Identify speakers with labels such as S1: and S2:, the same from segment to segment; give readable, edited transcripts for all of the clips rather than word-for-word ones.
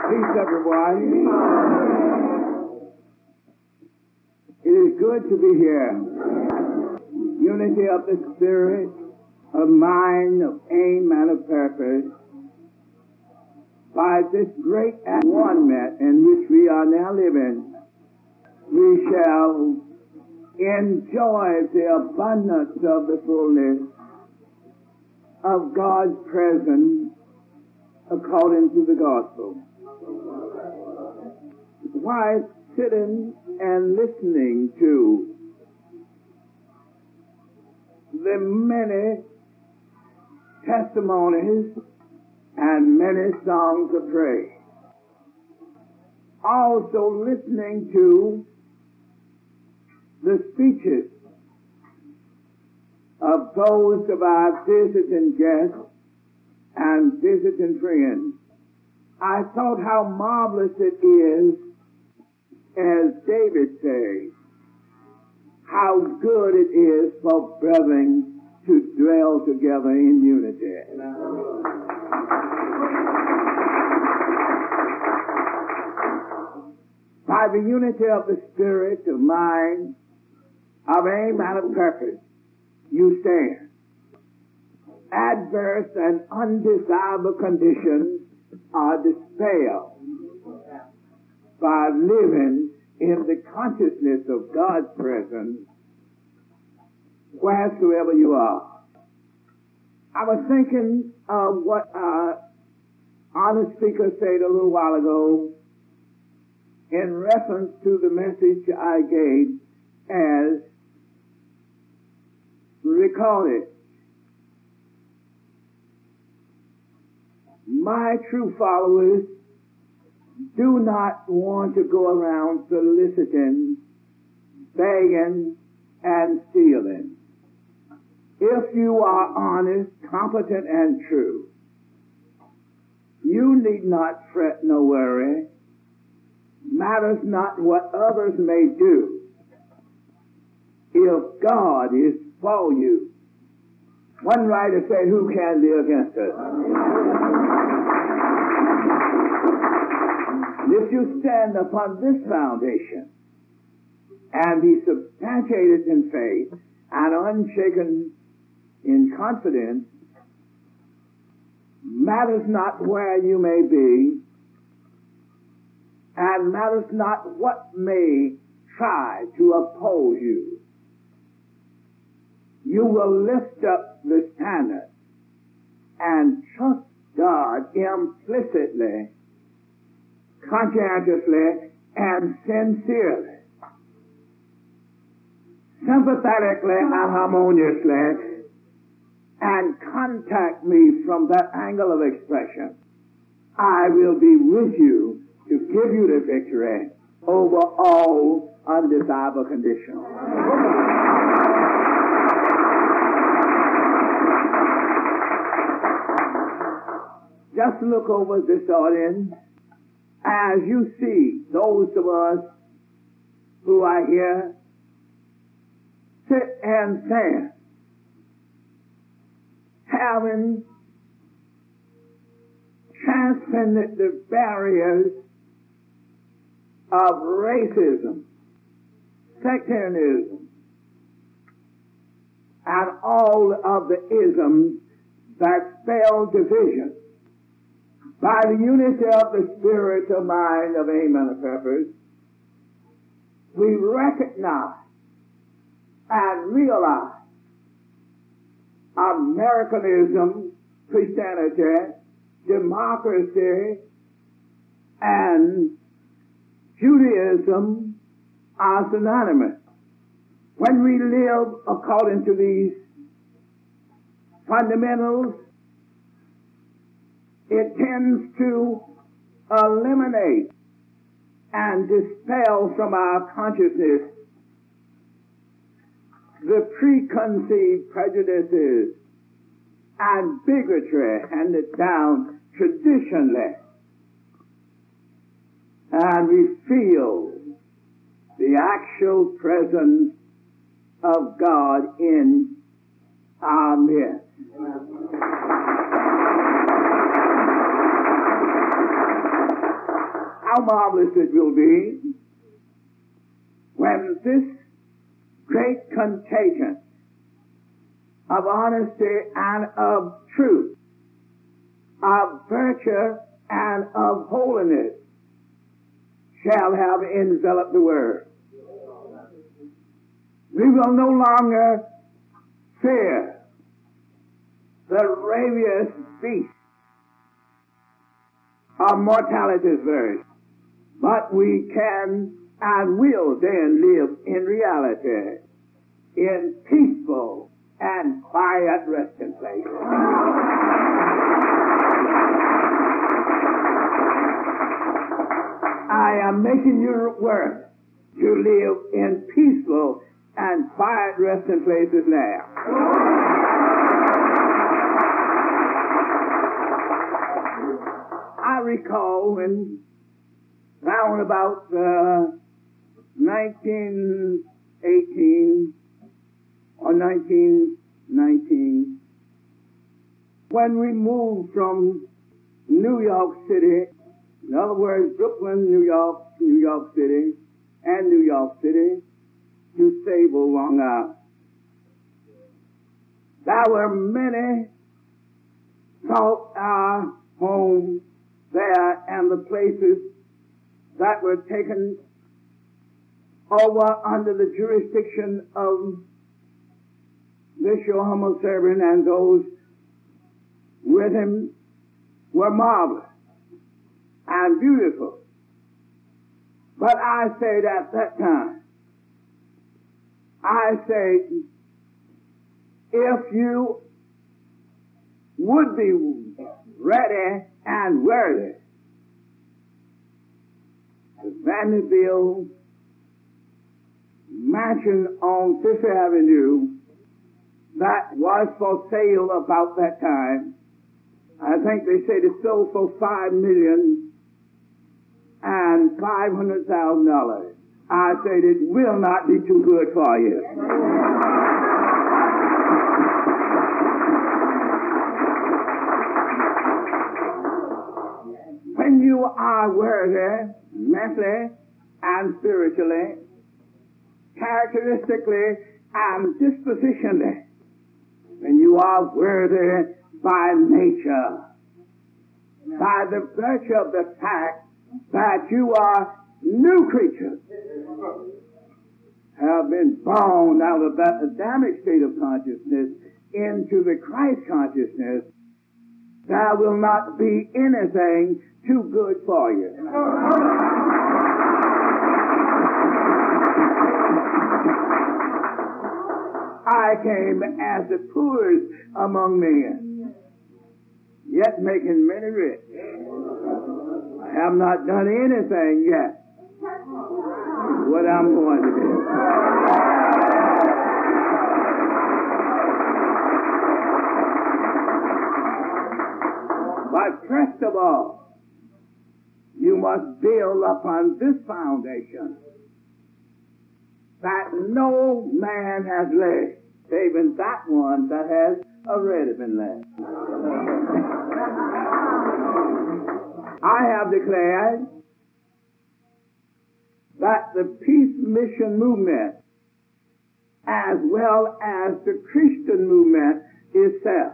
S1: Peace, everyone. It is good to be here. Unity of the spirit, of mind, of aim, and of purpose. By this great one-ment in which we are now living, we shall enjoy the abundance of the fullness of God's presence according to the gospel. While sitting and listening to the many testimonies and many songs of praise, also listening to the speeches of those of our visiting guests and visiting friends, I thought how marvelous it is, as David says, how good it is for brethren to dwell together in unity. By the unity of the spirit, of mind, of aim, and of purpose, you stand. Adverse and undesirable conditions are dispelled by living in the consciousness of God's presence wheresoever you are. I was thinking of what our honor speaker said a little while ago in reference to the message I gave as recorded. My true followers do not want to go around soliciting, begging, and stealing. If you are honest, competent, and true, you need not fret nor worry. Matters not what others may do. If God is for you. One writer said, who can be against us? If you stand upon this foundation and be substantiated in faith and unshaken in confidence, matters not where you may be, and matters not what may try to oppose you. You will lift up the standard and trust God implicitly, conscientiously, and sincerely, sympathetically and harmoniously, and contact me from that angle of expression. I will be with you to give you the victory over all undesirable conditions. Just look over this audience as you see those of us who are here sit and stand, having transcended the barriers of racism, sectarianism, and all of the isms that spell division. By the unity of the spirit, of mind, of aim, and of purpose, we recognize and realize Americanism, Christianity, democracy, and Judaism are synonymous. When we live according to these fundamentals, it tends to eliminate and dispel from our consciousness the preconceived prejudices and bigotry handed down traditionally. And we feel the actual presence of God in our midst. how marvelous it will be when this great contagion of honesty and of truth, of virtue and of holiness shall have enveloped the world. We will no longer fear the ravenous beast of mortality's verse, but we can and will then live in reality in peaceful and quiet resting places. I am making you work to live in peaceful and quiet resting places now. I recall when round about 1918 or 1919, when we moved from New York City, in other words, Brooklyn, New York City, and New York City, to Sable, Long Island. There were many thought our home there and the places that were taken over under the jurisdiction of this your humble servant and those with him were marvelous and beautiful. But I said at that time, I said, if you would be ready and worthy, the Vanderbilt mansion on Fifth Avenue that was for sale about that time, I think they said it sold for $5,500,000. I said it will not be too good for you. When you are worthy, mentally and spiritually, characteristically and dispositionally, when you are worthy by nature, by the virtue of the fact that you are new creatures, have been born out of that Adamic state of consciousness into the Christ consciousness, there will not be anything too good for you. I came as the poorest among men, yet making many rich. I have not done anything yet. What I'm going to do. But first of all, you must build upon this foundation that no man has laid, saving that one that has already been laid. I have declared that the peace mission movement, as well as the Christian movement itself,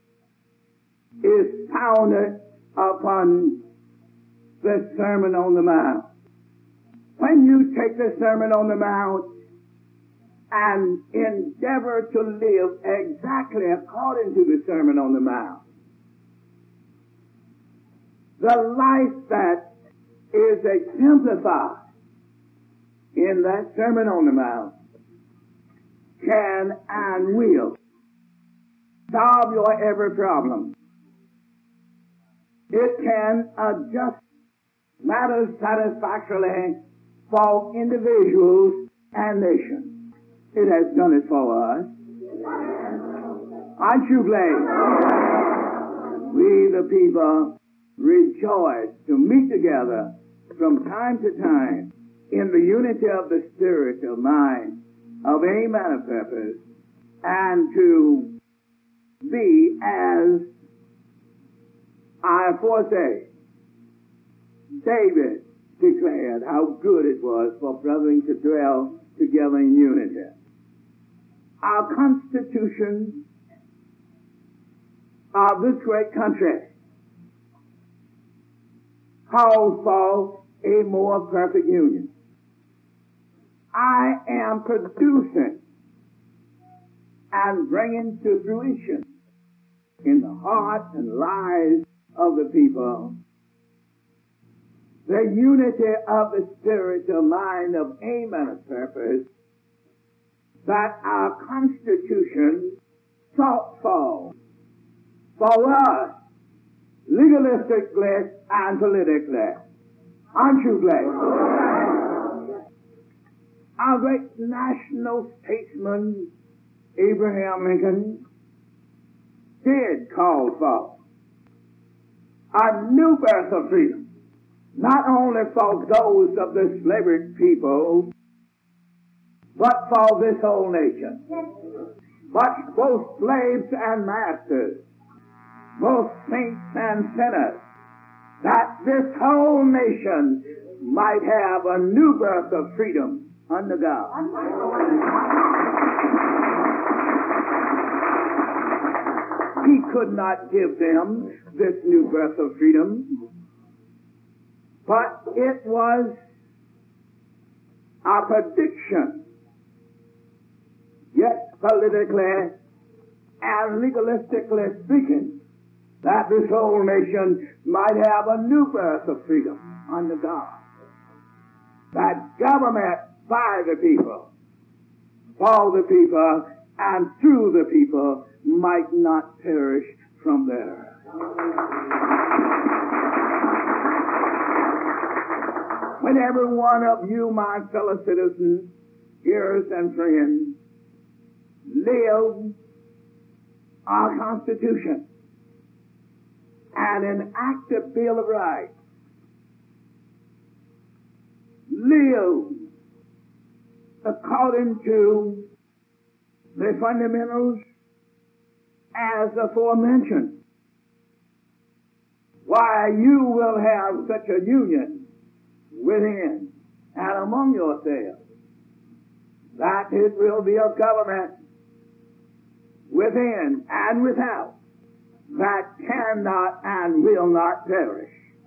S1: is founded upon the Sermon on the Mount. When you take the Sermon on the Mount and endeavor to live exactly according to the Sermon on the Mount, the life that is exemplified in that Sermon on the Mount can and will solve your every problem. It can adjust matters satisfactorily for individuals and nations. It has done it for us. Aren't you glad? We, the people, rejoice to meet together from time to time in the unity of the spiritual mind, of aim and of purpose, and to be, as I foresay, David declared how good it was for brethren to dwell together in unity. Our Constitution of this great country calls for a more perfect union. I am producing and bringing to fruition in the hearts and lives of the people the unity of the spiritual mind of aim and of purpose that our Constitution sought for us, legalistically and politically. Aren't you glad? Our great national statesman, Abraham Lincoln, did call for a new birth of freedom, not only for those of the slavery people, but for this whole nation. But both slaves and masters, both saints and sinners, that this whole nation might have a new birth of freedom under God. He could not give them this new birth of freedom, but it was a prediction, yet politically and legalistically speaking, that this whole nation might have a new birth of freedom under God. That government by the people, for the people, and through the people might not perish from there. When every one of you, my fellow citizens, hearers and friends, live our Constitution and enact the Bill of Rights, live according to the fundamentals as aforementioned, why you will have such a union within and among yourselves that it will be a government within and without that cannot and will not perish.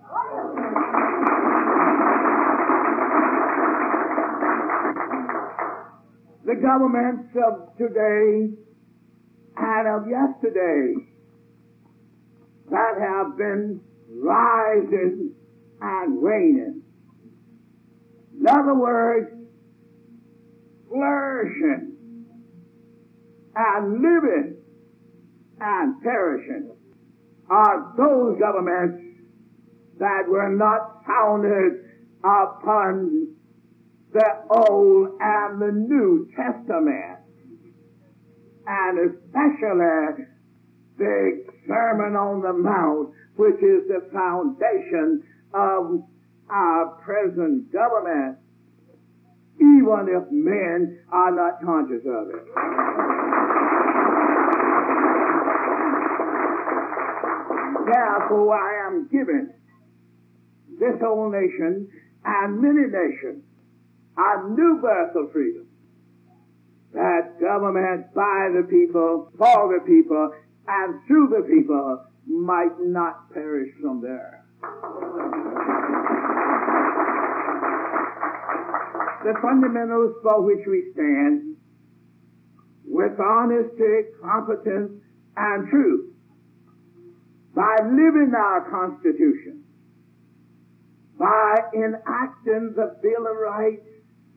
S1: The governments of today and of yesterday that have been rising and waning, in other words, flourishing and living and perishing, are those governments that were not founded upon the Old and the New Testament, and especially the Sermon on the Mount, which is the foundation of our present government, even if men are not conscious of it. Therefore, I am giving this whole nation and many nations a new birth of freedom. That government by the people, for the people, and through the people might not perish from there. The fundamentals for which we stand, with honesty, competence, and truth, by living our Constitution, by enacting the Bill of Rights,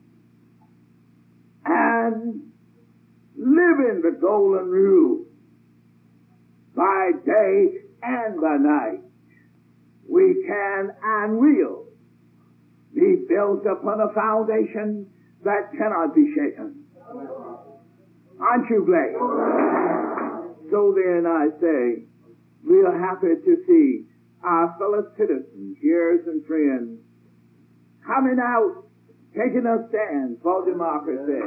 S1: and living the Golden Rule by day and by night, we can and will be built upon a foundation that cannot be shaken. Aren't you glad? So then I say, we are happy to see our fellow citizens, hearers and friends, coming out, taking a stand for democracy.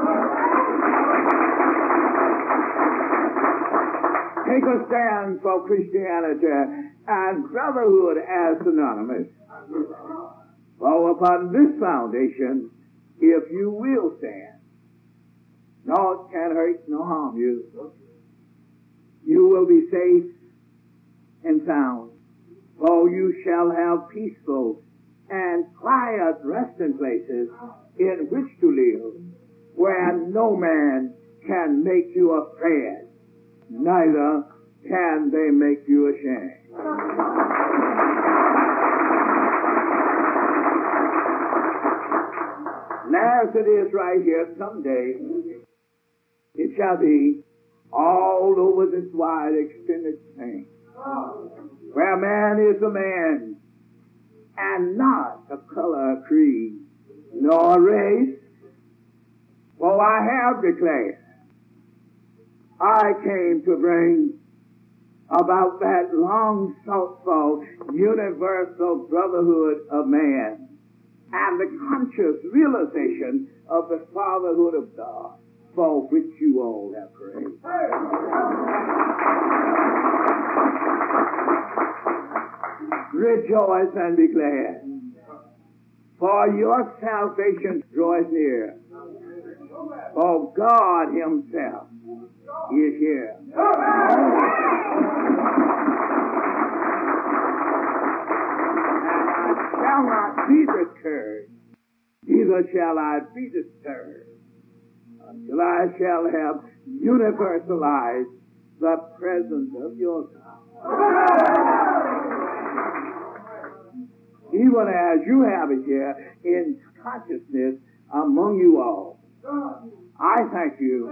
S1: Take a stand for Christianity and brotherhood as synonymous. For upon this foundation, if you will stand, naught can hurt nor harm you. You will be safe and sound, for you shall have peaceful and quiet resting places in which to live, where no man can make you afraid, neither can they make you ashamed. And as it is right here, someday it shall be all over this wide extended thing, where man is a man, and not a color, creed, nor race. For I have declared, I came to bring about that long sought for universal brotherhood of man and the conscious realization of the fatherhood of God, for which you all have prayed. Rejoice and be glad, for your salvation draws near, for God himself is here. And I shall not be deterred, neither shall I be disturbed, until I shall have universalized the presence of your God. Even as you have it here in consciousness among you all. I thank you.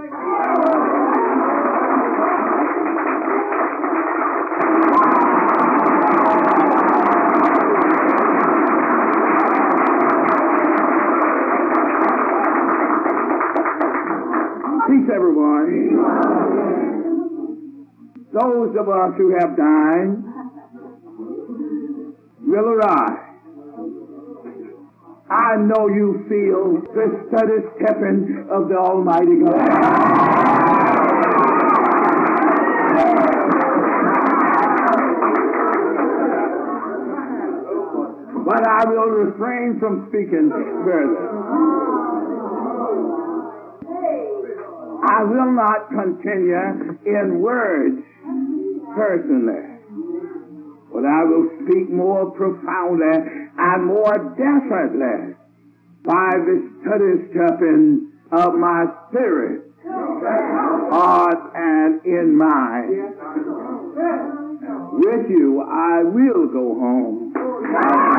S1: Peace, everyone. Those of us who have dined will arise. I know you feel the steady stepping of the Almighty God. But I will refrain from speaking further. I will not continue in words personally, but I will speak more profoundly and more definitely by the steady stepping of my spirit, heart, and in mind. With you, I will go home.